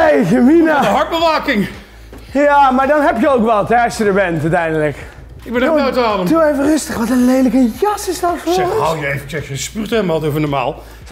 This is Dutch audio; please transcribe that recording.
Jeetje, Mina. De hartbewaking. Ja, maar dan heb je ook wat, hè, als je er bent uiteindelijk. Ik ben echt buiten adem. Doe even rustig, wat een lelijke jas is dat voor Zeg, ons. hou je eventjes, je spuugt helemaal over normaal.